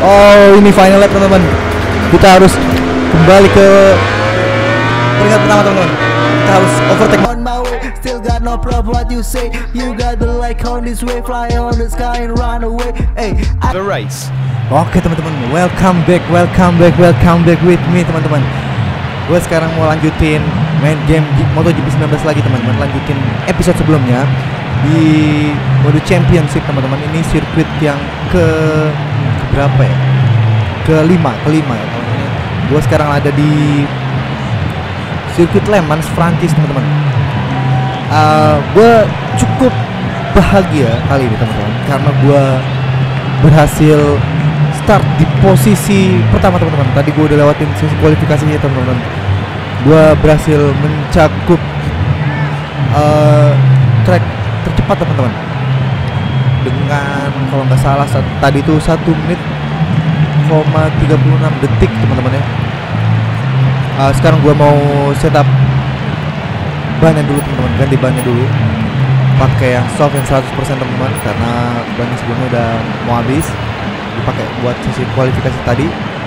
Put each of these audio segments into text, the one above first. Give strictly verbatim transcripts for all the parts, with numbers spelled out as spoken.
Oh, ini final lap teman-teman. Kita harus kembali ke peringkat pertama teman-teman. Kita harus overtake. On my way, still got no problem what you say. You got the like on this way, fly on the sky and run away. Hey, I The race. Oke teman-teman, welcome back, welcome back, welcome back with me teman-teman. Gue sekarang mau lanjutin main game MotoGP sembilan belas lagi teman-teman. Lanjutin episode sebelumnya di mode championship teman-teman. Ini sirkuit yang ke berapa ya? Kelima, kelima ya teman-teman. Gue sekarang ada di sirkuit Le Mans Prancis teman-teman. Uh, gue cukup bahagia kali ini teman-teman karena gue berhasil start di posisi pertama teman-teman. Tadi gue udah lewatin sesi kualifikasinya teman-teman. Gue berhasil mencakup uh, track tercepat teman-teman dengan kalau nggak salah saat, tadi itu satu menit koma tiga puluh enam detik teman-teman ya. Uh, sekarang gue mau setup bannya dulu teman-teman, ganti bannya dulu pakai yang soft yang seratus persen teman-teman karena bannya sebelumnya udah mau habis dipakai buat sesi kualifikasi tadi.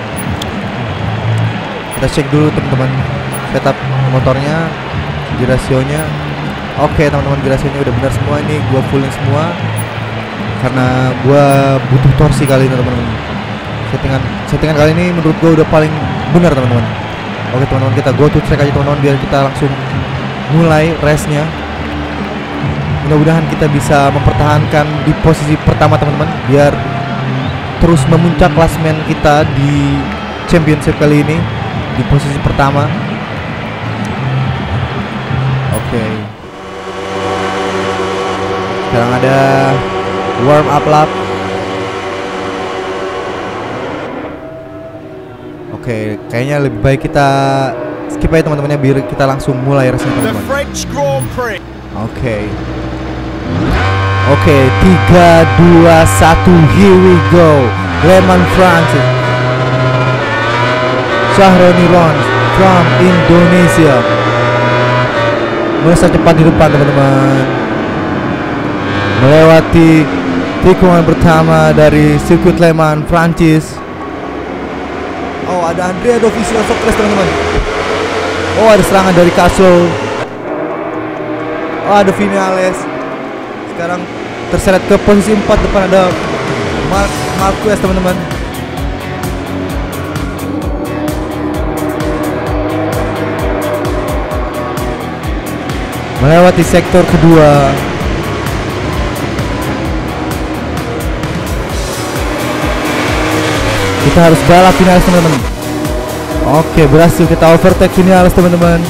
Kita cek dulu teman-teman setup motornya, girasionya. Oke teman-teman, girasionya udah benar semua. Ini gua fullin semua karena gua butuh torsi kali ini teman-teman. Settingan settingan kali ini menurut gua udah paling benar teman-teman. Oke teman-teman, kita go to track aja teman-teman biar kita langsung mulai race-nya. Mudah-mudahan kita bisa mempertahankan di posisi pertama teman-teman biar terus memuncak klasmen kita di championship kali ini di posisi pertama. Oke okay. Sekarang ada warm up lap. Oke okay, kayaknya lebih baik kita skip aja teman-teman ya biar kita langsung mulai race-nya teman-teman. The French Grand Prix. Oke okay. Oke, okay, tiga, dua, satu, here we go. Le Mans Prancis. Shahroni Rons from Indonesia melesat cepat di depan teman-teman, melewati tikungan pertama dari sirkuit Le Mans Prancis. Oh, ada Andrea Dovizioso Socrates teman-teman. Oh, ada serangan dari Castle. Oh, ada Vinales. Sekarang terseret ke posisi empat, depan ada Mark Marquez teman-teman. Melewati sektor kedua. Kita harus balap Vinales teman-teman. Oke, berhasil kita overtake Vinales teman-teman.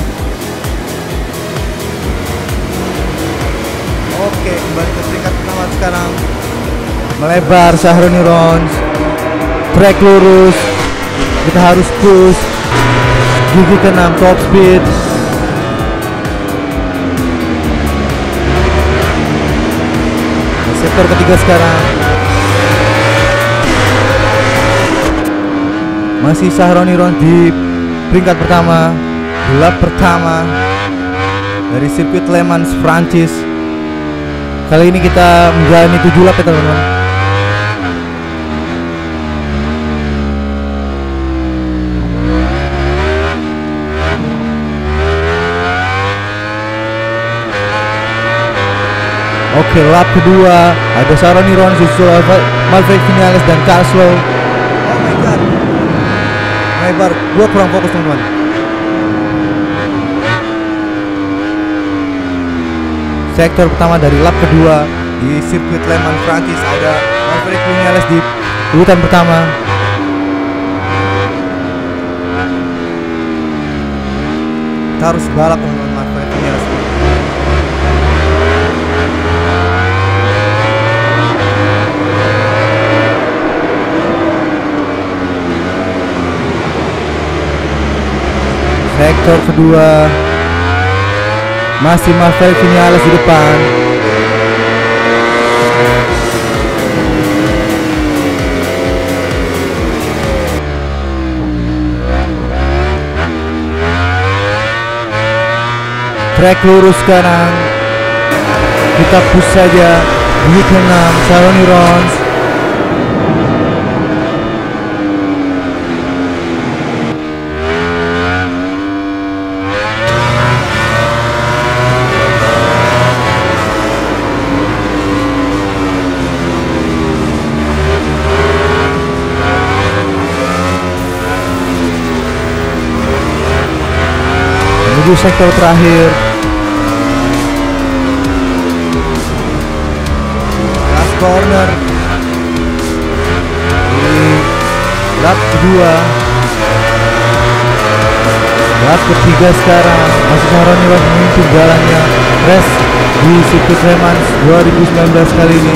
Oke, kembali ke peringkat pertama sekarang. Melebar Shahroni Rons. Track lurus. Kita harus push. Gigi keenam top speed. Sektor ketiga sekarang. Masih Shahroni Rons di peringkat pertama, lap pertama dari sirkuit Le Mans Prancis. Kali ini kita menjalani tujuh lap ya teman-teman. Oke, lap kedua ada Shahroni Rons, disusul Maverick Vinales dan Caslo. Oh my god, lebar, gua kurang fokus teman-teman. Sektor pertama dari lap kedua di sirkuit Le Mans Prancis ada Maverick Vinales di urutan pertama. Kita harus balap teman-teman Maverick Vinales. Sektor kedua masih Maverick Vinales di depan. Track lurus sekarang. Kita push saja. Gigi keenam Shahroni Rons. menuju sektor terakhir. Last corner di lap kedua. Lap ketiga sekarang masih Shahroni Rons memimpin jalannya race di sirkuit Le Mans dua ribu sembilan belas kali ini.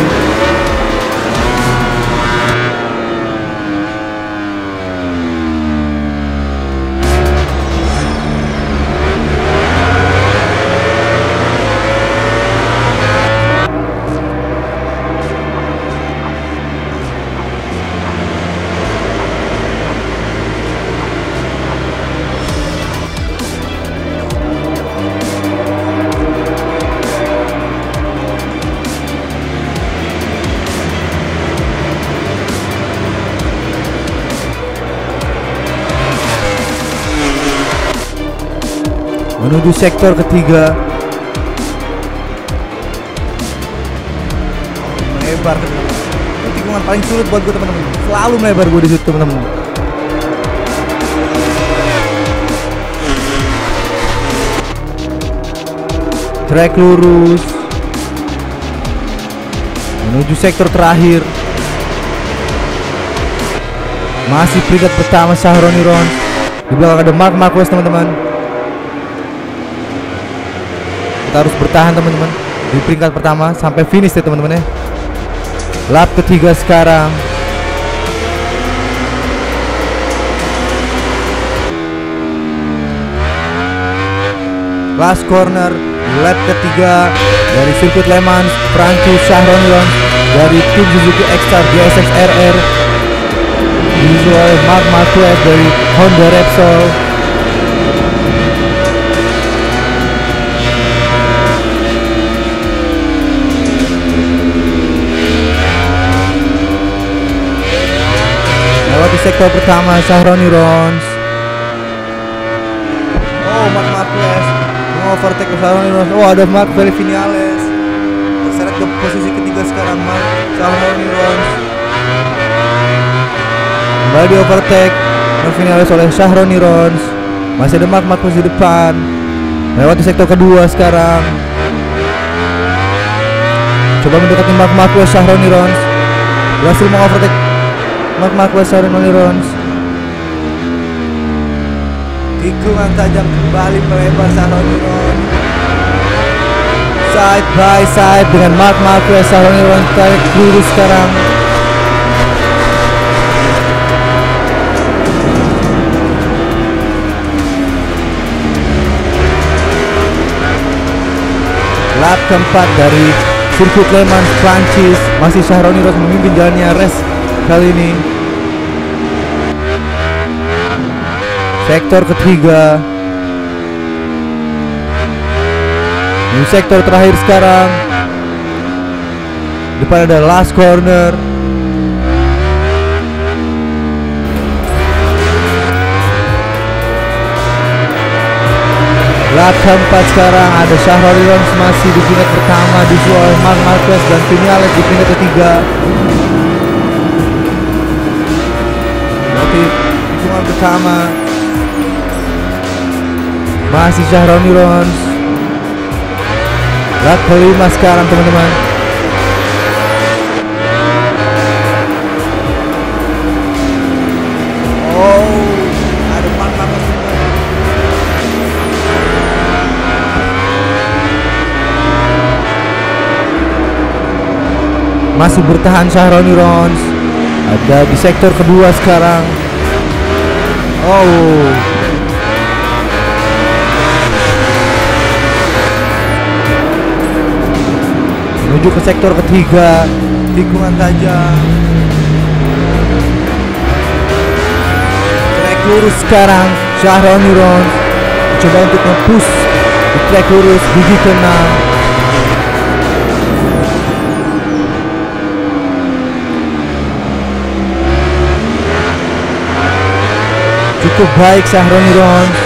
Menuju sektor ketiga. Melebar. Itu tikungan paling sulit buat gue teman-teman. Selalu melebar gue di situ teman-teman. Trek lurus. Menuju sektor terakhir. Masih peringkat pertama Shahroni Rons. Di belakang ada Marc Marquez teman-teman. Kita harus bertahan teman-teman di peringkat pertama sampai finish ya teman-teman ya. Lap ketiga sekarang. Last corner lap ketiga dari sirkuit Le Mans Prancis, Shahroni Rons dari tim Suzuki X-Star G S X R R, visual Marc Marquez dari Honda Repsol. Lewati sektor pertama Shahroni Rons. Oh, Marc Marquez mengovertake ke Shahroni Rons. Oh, ada Marc Vinales terseret ke posisi ketiga sekarang. Marc Shahroni Rons kembali di overtake Vinales oleh Shahroni Rons. Masih ada Marc Marquez di depan. Lewati sektor kedua sekarang. Coba mendekati Marc Marquez. Shahroni Rons berhasil mengovertake Marc Marquez. Shahroni Rons. Tikungan tajam kembali melebar Shahroni Rons. Side by side dengan Marc Marquez. Shahroni Rons tarik lurus sekarang. Lap keempat dari sirkuit Le Mans Prancis. Masih Shahroni Rons memimpin jalannya race kali ini. Sektor ketiga. Di sektor terakhir sekarang. Depan ada last corner. Lap keempat sekarang ada Shahroni Rons masih di peringkat pertama, disusul oleh Marc Marquez dan Vinales di peringkat ketiga. Berarti hitungan pertama masih Shahroni Rons. Lap kelima sekarang teman-teman. Oh, ada Marc Marquez. Masih bertahan Shahroni Rons. Ada di sektor kedua sekarang. Oh, menuju ke sektor ketiga. Tikungan tajam. Trek lurus sekarang. Shahroni Rons coba untuk nge-push di trek lurus gigi keenam. Cukup baik Shahroni Rons.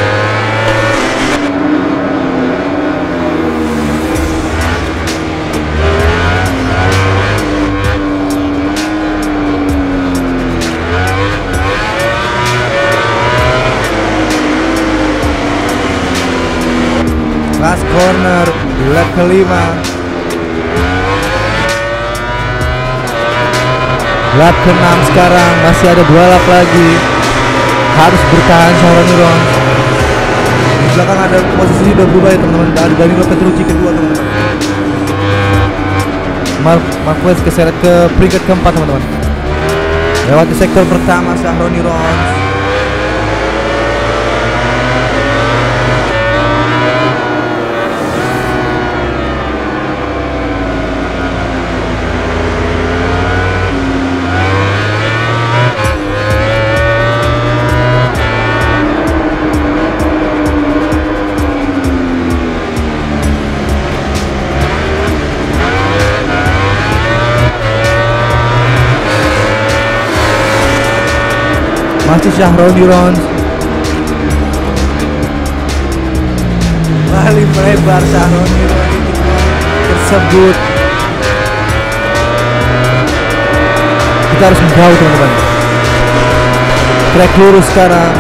corner di lap kelima. Lap keenam sekarang, masih ada dua lap lagi. Harus bertahan Shahroni Rons. Di belakang ada posisi udah berubah ya teman-teman. Ada Danilo Petrucci kedua teman-teman. Mar Marquez keseret ke peringkat keempat teman-teman. Lewati sektor pertama Shahroni Rons. Masih Shahroni Rons. Kembali melebar Shahroni Rons tersebut. Kita harus menjauh teman-teman. Track lurus sekarang.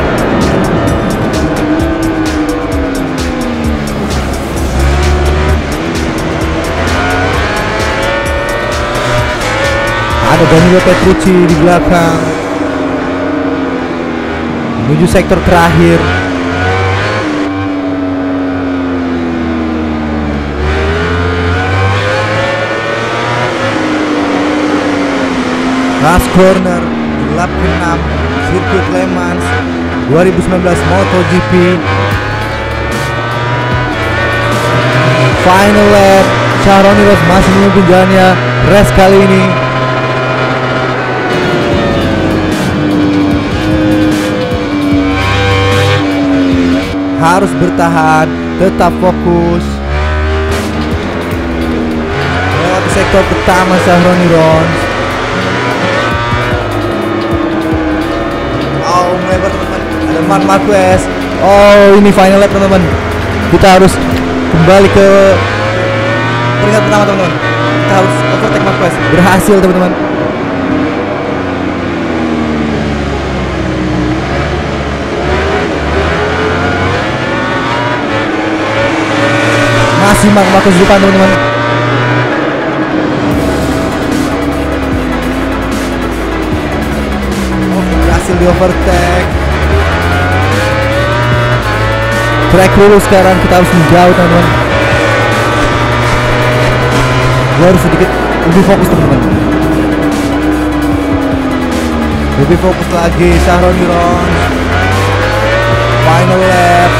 Ada Danilo Petrucci di belakang menuju sektor terakhir. Last corner di lap keenam sirkuit Le Mans dua ribu sembilan belas MotoGP. Final lap, Shahroni Rons masih memimpin jalannya race kali ini. Harus bertahan, tetap fokus. Lewati sektor pertama Shahroni Rons. Oh, melebar teman-teman. Ada Marc Marquez. Oh, ini final lap teman-teman. Kita harus kembali ke peringkat pertama teman-teman. Kita harus overtake Marquez. Berhasil teman-teman. Masih Marc Marquez di depan teman-teman. Oh, berhasil di overtake. Track lurus sekarang, kita harus menjauh teman-teman. Gue harus sedikit lebih fokus teman-teman. Lebih fokus lagi Shahroni Rons. Final lap.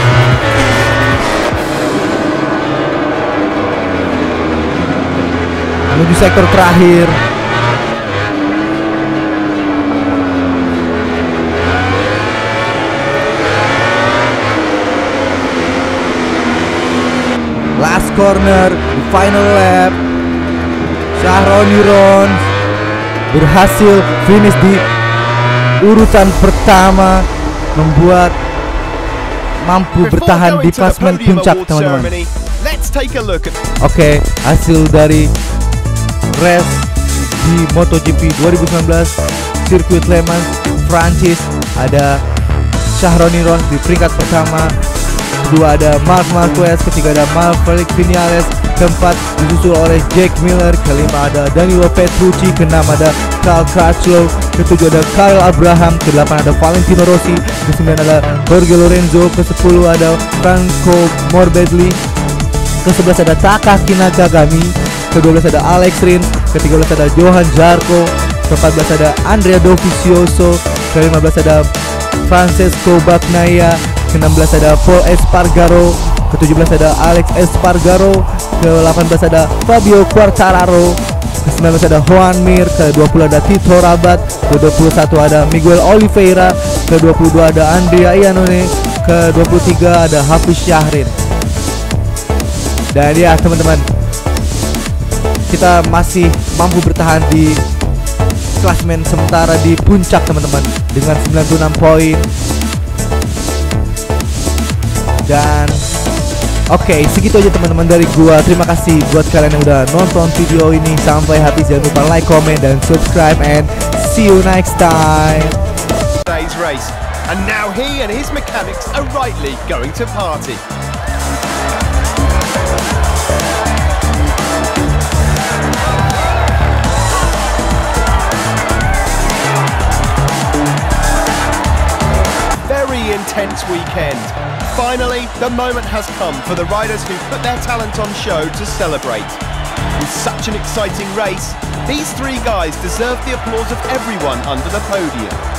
Menuju sektor terakhir. Last corner di final lap. Shahroni Rons berhasil finish di urutan pertama, membuat mampu bertahan di klasemen puncak teman-teman. Oke, okay, hasil dari race di MotoGP dua ribu sembilan belas sirkuit Le Mans Prancis. Ada Shahroni Rons di peringkat pertama, kedua ada Marc Marquez, ketiga ada Maverick Vinales, keempat disusul oleh Jack Miller, kelima ada Danilo Petrucci, keenam ada Cal Crutchlow, ketujuh ada Kyle Abraham, kedelapan ada Valentino Rossi, kesembilan ada Jorge Lorenzo, kesepuluh ada Franco Morbidelli, kesebelas ada Takaki Nakagami, kedua belas ada Alex Rins, ketiga belas ada Johan Zarco, keempat belas ada Andrea Dovizioso, kelima belas ada Francesco Bagnaia, keenam belas ada Paul Espargaro, ketujuh belas ada Alex Espargaro, ke-delapan belas ada Fabio Quartararo, ke-sembilan belas ada Joan Mir, ke-dua puluh ada Tito Rabat, ke-dua puluh satu ada Miguel Oliveira, ke-dua puluh dua ada Andrea Iannone, ke-dua puluh tiga ada Hafiz Syahrin. Dan ya teman-teman, kita masih mampu bertahan di klasemen sementara di puncak teman-teman dengan sembilan puluh enam poin. Dan oke, okay, segitu aja teman-teman dari gua. Terima kasih buat kalian yang udah nonton video ini sampai habis. Jangan lupa like, comment, dan subscribe, and see you next time. Today's race, and now he and his mechanics are rightly going to party. intense weekend. Finally, the moment has come for the riders who put their talent on show to celebrate. With such an exciting race, these three guys deserve the applause of everyone under the podium.